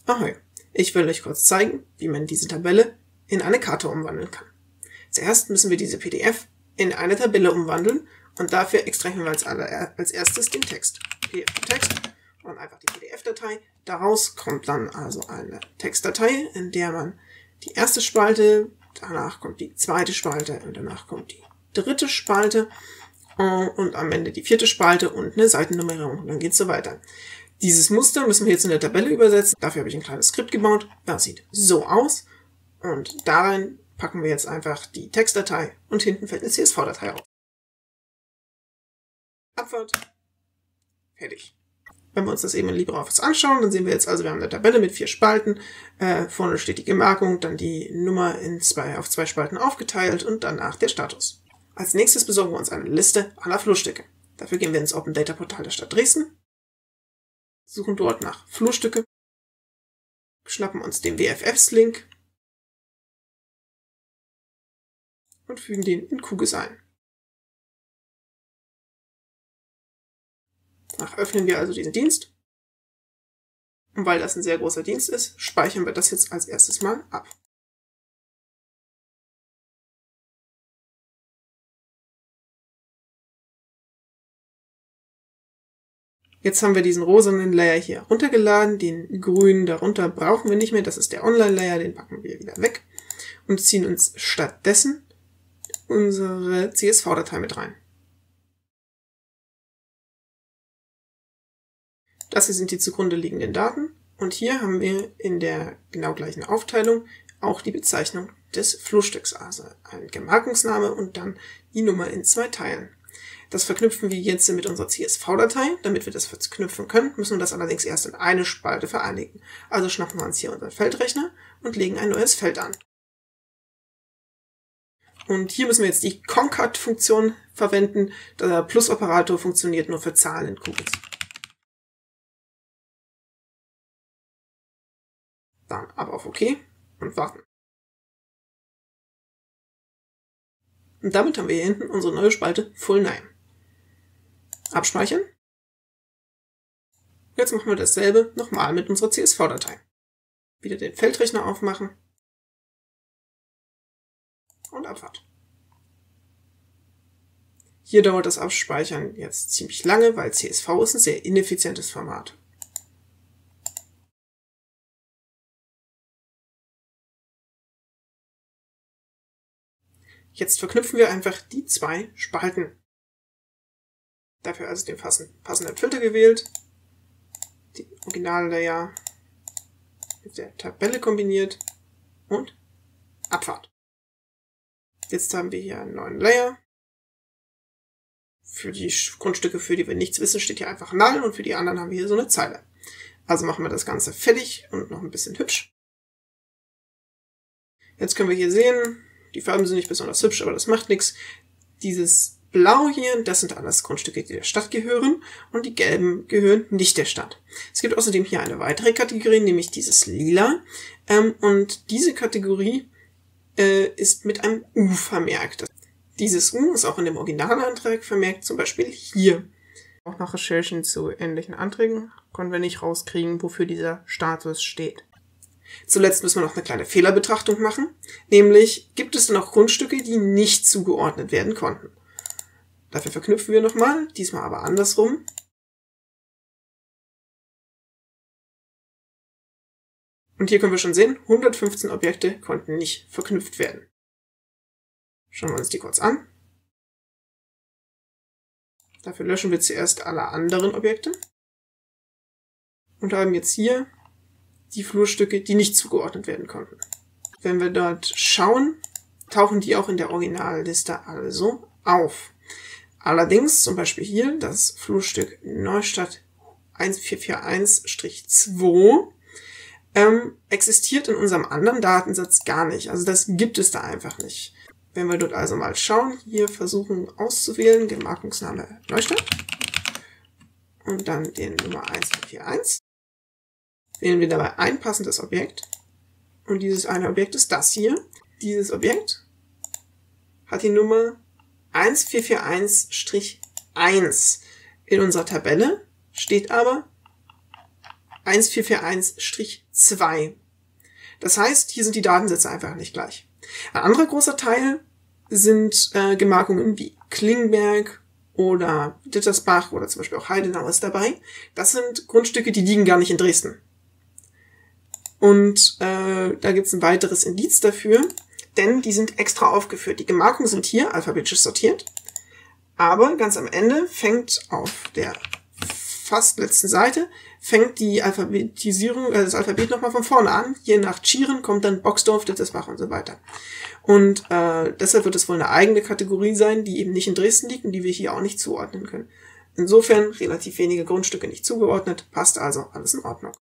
Ahoi, ich will euch kurz zeigen, wie man diese Tabelle in eine Karte umwandeln kann. Zuerst müssen wir diese PDF in eine Tabelle umwandeln und dafür extrahieren wir als erstes den Text. PDF-Text und einfach die PDF-Datei. Daraus kommt dann also eine Textdatei, in der man die erste Spalte, danach kommt die zweite Spalte und danach kommt die dritte Spalte und am Ende die vierte Spalte und eine Seitennummerierung und dann geht's so weiter. Dieses Muster müssen wir jetzt in der Tabelle übersetzen. Dafür habe ich ein kleines Skript gebaut. Das sieht so aus. Und darin packen wir jetzt einfach die Textdatei und hinten fällt eine CSV-Datei auf. Abfahrt. Fertig. Wenn wir uns das eben in LibreOffice anschauen, dann sehen wir jetzt also, wir haben eine Tabelle mit 4 Spalten. Vorne steht die Gemarkung, dann die Nummer auf 2 Spalten aufgeteilt und danach der Status. Als nächstes besorgen wir uns eine Liste aller Flurstücke. Dafür gehen wir ins Open Data Portal der Stadt Dresden. Suchen dort nach Flurstücke, schnappen uns den WFFs-Link und fügen den in QGIS ein. Danach öffnen wir also diesen Dienst. Und weil das ein sehr großer Dienst ist, speichern wir das jetzt als erstes mal ab. Jetzt haben wir diesen rosanen Layer hier runtergeladen, den grünen darunter brauchen wir nicht mehr, das ist der Online-Layer, den packen wir wieder weg und ziehen uns stattdessen unsere CSV-Datei mit rein. Das hier sind die zugrunde liegenden Daten und hier haben wir in der genau gleichen Aufteilung auch die Bezeichnung des Flurstücks, also ein Gemarkungsname und dann die Nummer in 2 Teilen. Das verknüpfen wir jetzt mit unserer CSV-Datei. Damit wir das verknüpfen können, müssen wir das allerdings erst in eine Spalte vereinigen. Also schnappen wir uns hier unseren Feldrechner und legen ein neues Feld an. Und hier müssen wir jetzt die Concat-Funktion verwenden. Der Plus-Operator funktioniert nur für Zahlen in QGIS. Dann ab auf OK und warten. Und damit haben wir hier hinten unsere neue Spalte Full Name. Abspeichern. Jetzt machen wir dasselbe nochmal mit unserer CSV-Datei. Wieder den Feldrechner aufmachen und Abfahrt. Hier dauert das Abspeichern jetzt ziemlich lange, weil CSV ist ein sehr ineffizientes Format. Jetzt verknüpfen wir einfach die 2 Spalten. Dafür also den passenden Filter gewählt, den Originallayer mit der Tabelle kombiniert und Abfahrt. Jetzt haben wir hier einen neuen Layer. Für die Grundstücke, für die wir nichts wissen, steht hier einfach Null und für die anderen haben wir hier so eine Zeile. Also machen wir das Ganze fertig und noch ein bisschen hübsch. Jetzt können wir hier sehen, die Farben sind nicht besonders hübsch, aber das macht nichts. Dieses Blau hier, das sind alles Grundstücke, die der Stadt gehören und die gelben gehören nicht der Stadt. Es gibt außerdem hier eine weitere Kategorie, nämlich dieses Lila. Und diese Kategorie ist mit einem U vermerkt. Dieses U ist auch in dem Originalantrag vermerkt, zum Beispiel hier. Auch nach Recherchen zu ähnlichen Anträgen konnten wir nicht rauskriegen, wofür dieser Status steht. Zuletzt müssen wir noch eine kleine Fehlerbetrachtung machen, nämlich gibt es noch Grundstücke, die nicht zugeordnet werden konnten. Dafür verknüpfen wir nochmal, diesmal aber andersrum. Und hier können wir schon sehen, 115 Objekte konnten nicht verknüpft werden. Schauen wir uns die kurz an. Dafür löschen wir zuerst alle anderen Objekte und haben jetzt hier die Flurstücke, die nicht zugeordnet werden konnten. Wenn wir dort schauen, tauchen die auch in der Originalliste also auf. Allerdings, zum Beispiel hier, das Flurstück Neustadt 1441-2 existiert in unserem anderen Datensatz gar nicht. Also das gibt es da einfach nicht. Wenn wir dort also mal schauen, hier versuchen auszuwählen, Gemarkungsname Neustadt und dann den Nummer 1441. Wählen wir dabei ein passendes Objekt und dieses eine Objekt ist das hier. Dieses Objekt hat die Nummer 1441-1. In unserer Tabelle steht aber 1441-2. Das heißt, hier sind die Datensätze einfach nicht gleich. Ein anderer großer Teil sind Gemarkungen wie Klingberg oder Dittersbach oder zum Beispiel auch Heidenau ist dabei. Das sind Grundstücke, die liegen gar nicht in Dresden. Und da gibt's ein weiteres Indiz dafür, denn die sind extra aufgeführt. Die Gemarkungen sind hier alphabetisch sortiert, aber ganz am Ende fängt auf der fast letzten Seite, fängt die Alphabetisierung, das Alphabet nochmal von vorne an. Hier nach Tschieren kommt dann Boxdorf, Dittersbach und so weiter. Und deshalb wird es wohl eine eigene Kategorie sein, die eben nicht in Dresden liegt und die wir hier auch nicht zuordnen können. Insofern relativ wenige Grundstücke nicht zugeordnet, passt also alles in Ordnung.